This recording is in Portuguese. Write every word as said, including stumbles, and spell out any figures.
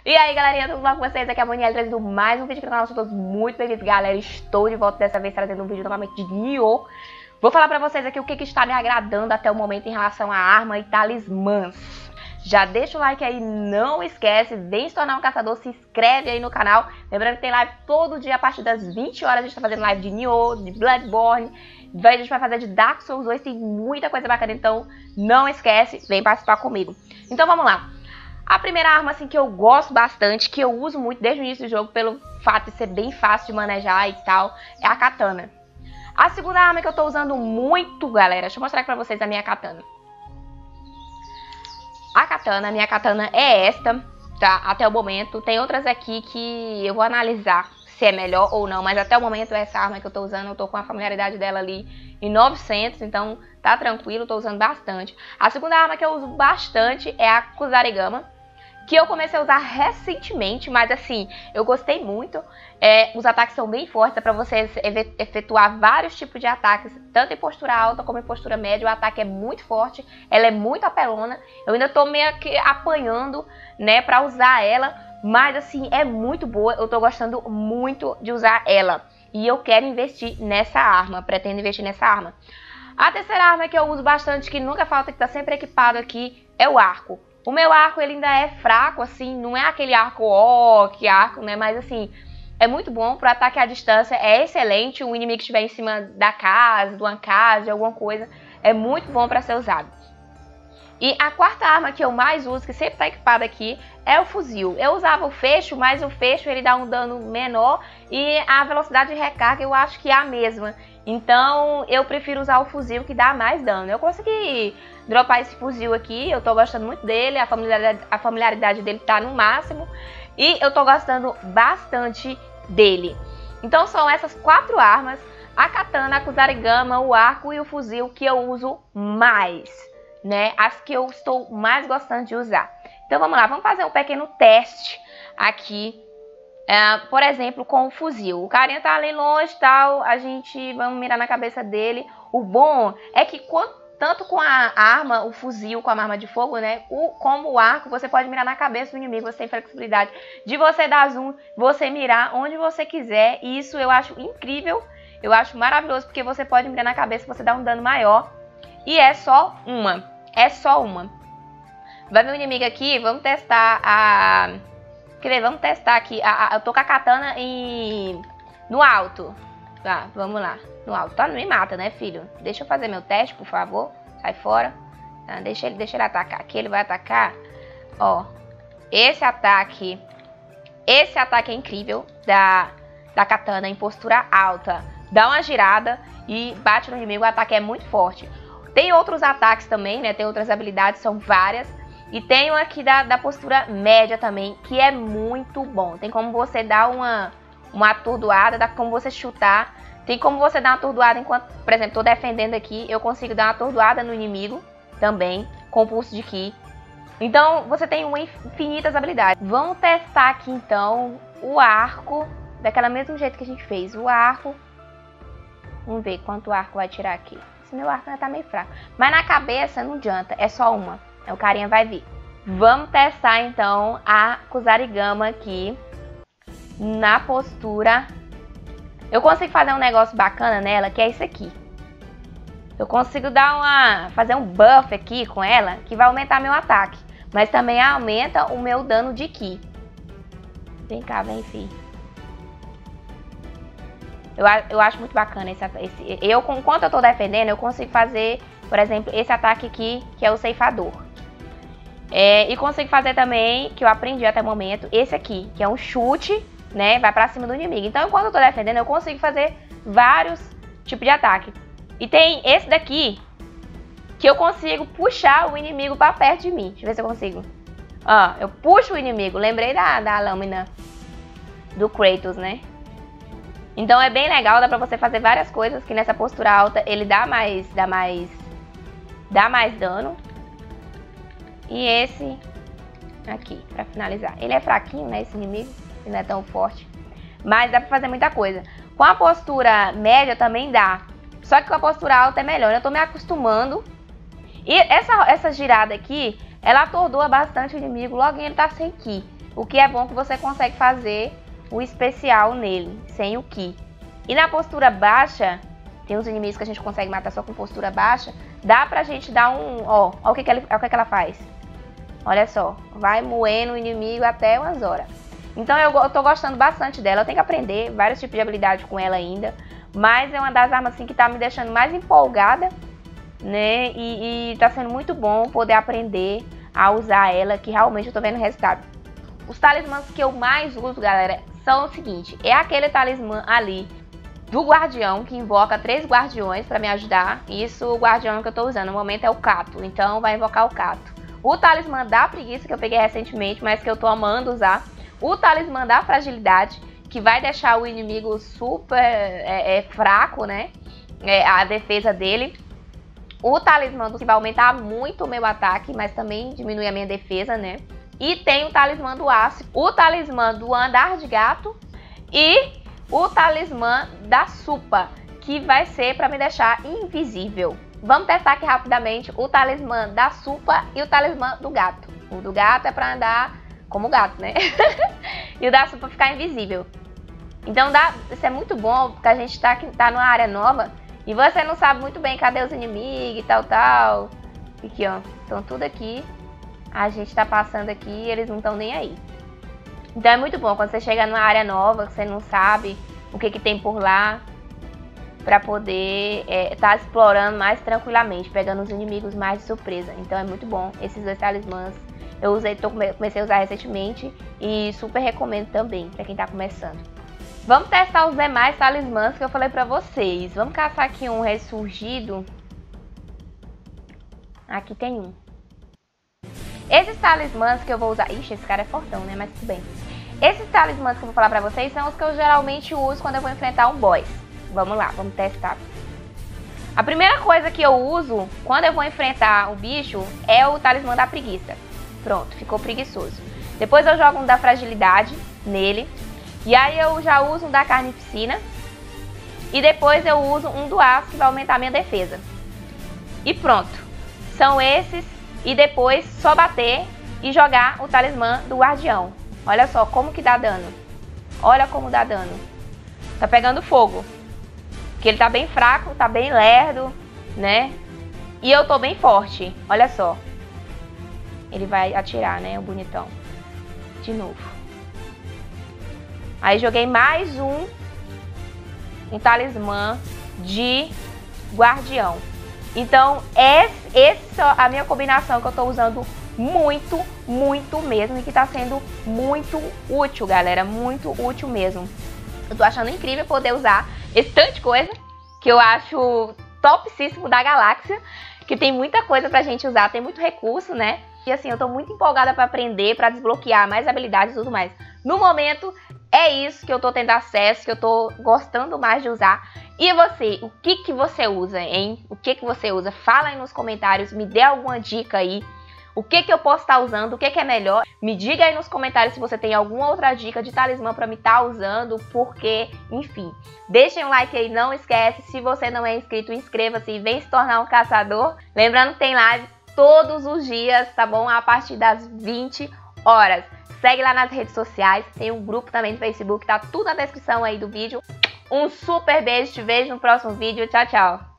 E aí, galerinha, tudo bom com vocês? Aqui é a Moniela trazendo mais um vídeo aqui no canal. São todos muito bem-vindos, galera. Estou de volta dessa vez trazendo um vídeo novamente de Nioh. Vou falar pra vocês aqui o que, que está me agradando até o momento em relação à arma e talismãs. Já deixa o like aí, não esquece, vem se tornar um caçador, se inscreve aí no canal. Lembrando que tem live todo dia a partir das vinte horas, a gente tá fazendo live de Nioh, de Bloodborne. A gente vai fazer de Dark Souls dois, tem muita coisa bacana, então não esquece, vem participar comigo. Então vamos lá. A primeira arma assim que eu gosto bastante, que eu uso muito desde o início do jogo, pelo fato de ser bem fácil de manejar e tal, é a katana. A segunda arma que eu tô usando muito, galera, deixa eu mostrar aqui pra vocês a minha katana. A katana, a minha katana é esta, tá? Até o momento. Tem outras aqui que eu vou analisar se é melhor ou não, mas até o momento essa arma que eu tô usando, eu tô com a familiaridade dela ali em novecentos, então tá tranquilo, tô usando bastante. A segunda arma que eu uso bastante é a Kusarigama, que eu comecei a usar recentemente, mas assim, eu gostei muito. É, os ataques são bem fortes, é pra você efetuar vários tipos de ataques, tanto em postura alta como em postura média. O ataque é muito forte, ela é muito apelona. Eu ainda tô meio que apanhando, né, pra usar ela, mas assim, é muito boa, eu tô gostando muito de usar ela. E eu quero investir nessa arma, pretendo investir nessa arma. A terceira arma que eu uso bastante, que nunca falta, que tá sempre equipado aqui, é o arco. O meu arco, ele ainda é fraco, assim, não é aquele arco, ó, que arco, né, mas assim, é muito bom pro ataque à distância, é excelente. O inimigo que estiver em cima da casa, de uma casa, de alguma coisa, é muito bom pra ser usado. E a quarta arma que eu mais uso, que sempre tá equipada aqui, é o fuzil. Eu usava o fecho, mas o fecho ele dá um dano menor e a velocidade de recarga eu acho que é a mesma. Então eu prefiro usar o fuzil, que dá mais dano. Eu consegui dropar esse fuzil aqui, eu tô gostando muito dele, a familiaridade, a familiaridade dele tá no máximo e eu tô gostando bastante dele. Então são essas quatro armas, a katana, a Kusarigama, o arco e o fuzil, que eu uso mais, né? As que eu estou mais gostando de usar. Então vamos lá, vamos fazer um pequeno teste aqui. Uh, por exemplo, com o fuzil. O carinha tá ali longe e tal, a gente vamos mirar na cabeça dele. O bom é que quanto, tanto com a arma, o fuzil, com a arma de fogo, né, o, como o arco, você pode mirar na cabeça do inimigo. Você tem flexibilidade de você dar zoom, você mirar onde você quiser. E isso eu acho incrível, eu acho maravilhoso, porque você pode mirar na cabeça, você dá um dano maior. E é só uma, é só uma. Vai ver o inimigo aqui, vamos testar a... Quer ver, vamos testar aqui. A, a, eu tô com a katana em... no alto. Tá, vamos lá. No alto. Tá, não me mata, né, filho? Deixa eu fazer meu teste, por favor. Sai fora. Tá, deixa, ele, deixa ele atacar. Aqui ele vai atacar. Ó. Esse ataque... Esse ataque é incrível. Da, da katana em postura alta. Dá uma girada e bate no inimigo. O ataque é muito forte. Tem outros ataques também, né? Tem outras habilidades, são várias. E tem um aqui da, da postura média também, que é muito bom. Tem como você dar uma, uma atordoada, dá como você chutar. Tem como você dar uma atordoada enquanto, por exemplo, estou defendendo aqui. Eu consigo dar uma atordoada no inimigo também, com o pulso de ki. Então, você tem uma infinitas habilidades. Vamos testar aqui, então, o arco, daquela mesmo jeito que a gente fez. O arco. Vamos ver quanto o arco vai tirar aqui. Esse meu arco ainda tá meio fraco. Mas na cabeça não adianta, é só uma. O carinha vai vir. Vamos testar então a Kusarigama aqui na postura. Eu consigo fazer um negócio bacana nela, que é isso aqui. Eu consigo dar uma, fazer um buff aqui com ela, que vai aumentar meu ataque, mas também aumenta o meu dano de ki. Vem cá, vem, filho. Eu, eu acho muito bacana esse, esse eu, enquanto eu tô defendendo, eu consigo fazer, por exemplo, esse ataque aqui, que é o ceifador. É, e consigo fazer também, que eu aprendi até o momento, esse aqui, que é um chute, né, vai pra cima do inimigo. Então, enquanto eu tô defendendo, eu consigo fazer vários tipos de ataque. E tem esse daqui, que eu consigo puxar o inimigo pra perto de mim. Deixa eu ver se eu consigo. Ó, eu puxo o inimigo. Lembrei da, da lâmina do Kratos, né? Então é bem legal, dá pra você fazer várias coisas, que nessa postura alta ele dá mais, dá mais, dá mais dano. E esse aqui, pra finalizar. Ele é fraquinho, né, esse inimigo, ele não é tão forte, mas dá pra fazer muita coisa. Com a postura média também dá, só que com a postura alta é melhor. Eu tô me acostumando. E essa, essa girada aqui, ela atordoa bastante o inimigo, logo ele tá sem ki. O que é bom que você consegue fazer o especial nele, sem o Ki. E na postura baixa, tem uns inimigos que a gente consegue matar só com postura baixa, dá pra gente dar um... Ó, ó o que, que, ela, ó o que, que ela faz. Olha só, vai moendo o inimigo até umas horas. Então eu, eu tô gostando bastante dela, eu tenho que aprender vários tipos de habilidade com ela ainda. Mas é uma das armas assim que tá me deixando mais empolgada, né? E, e tá sendo muito bom poder aprender a usar ela, que realmente eu tô vendo resultado. Os talismãs que eu mais uso, galera, são o seguinte. É aquele talismã ali do guardião, que invoca três guardiões pra me ajudar. Isso, o guardião que eu tô usando no momento é o Cato, então vai invocar o Cato. O talismã da preguiça, que eu peguei recentemente, mas que eu tô amando usar. O talismã da fragilidade, que vai deixar o inimigo super é, é, fraco, né? É, a defesa dele. O talismã do que vai aumentar muito o meu ataque, mas também diminui a minha defesa, né? E tem o talismã do aço, o talismã do andar de gato e o talismã da supa, que vai ser para me deixar invisível. Vamos testar aqui rapidamente o talismã da supa e o talismã do gato. O do gato é para andar como gato, né? E o da supa ficar invisível. Então dá, isso é muito bom, porque a gente tá, tá numa área nova e você não sabe muito bem cadê os inimigos e tal, tal. Aqui, ó, estão tudo aqui. A gente tá passando aqui e eles não estão nem aí. Então é muito bom quando você chega numa área nova, que você não sabe o que, que tem por lá, pra poder estar é, tá explorando mais tranquilamente, pegando os inimigos mais de surpresa. Então é muito bom esses dois talismãs. Eu usei, tô, comecei a usar recentemente e super recomendo também pra quem tá começando. Vamos testar os demais talismãs que eu falei pra vocês. Vamos caçar aqui um ressurgido. Aqui tem um. Esses talismãs que eu vou usar... Ixi, esse cara é fortão, né? Mas tudo bem. Esses talismãs que eu vou falar pra vocês são os que eu geralmente uso quando eu vou enfrentar um boss. Vamos lá, vamos testar. A primeira coisa que eu uso quando eu vou enfrentar o bicho é o talismã da preguiça. Pronto, ficou preguiçoso. Depois eu jogo um da fragilidade nele. E aí eu já uso um da carnificina. E depois eu uso um do aço, que vai aumentar a minha defesa. E pronto. São esses. E depois só bater e jogar o talismã do guardião. Olha só como que dá dano. Olha como dá dano. Tá pegando fogo. Porque ele tá bem fraco, tá bem lerdo, né? E eu tô bem forte. Olha só. Ele vai atirar, né? O bonitão. De novo. Aí joguei mais um, um talismã de guardião. Então, essa é a minha combinação que eu tô usando muito, muito mesmo. E que tá sendo muito útil, galera. Muito útil mesmo. Eu tô achando incrível poder usar esse tanto de coisa que eu acho topíssimo da galáxia. Que tem muita coisa pra gente usar, tem muito recurso, né? E assim, eu tô muito empolgada pra aprender, pra desbloquear mais habilidades e tudo mais. No momento, é isso que eu tô tendo acesso, que eu tô gostando mais de usar. E você, o que que você usa, hein? O que que você usa? Fala aí nos comentários, me dê alguma dica aí. O que que eu posso estar usando, o que que é melhor? Me diga aí nos comentários se você tem alguma outra dica de talismã pra me estar usando, porque, enfim. Deixem um like aí, não esquece. Se você não é inscrito, inscreva-se e vem se tornar um caçador. Lembrando que tem live todos os dias, tá bom? A partir das vinte horas. Segue lá nas redes sociais, tem um grupo também no Facebook, tá tudo na descrição aí do vídeo. Um super beijo, te vejo no próximo vídeo. Tchau, tchau!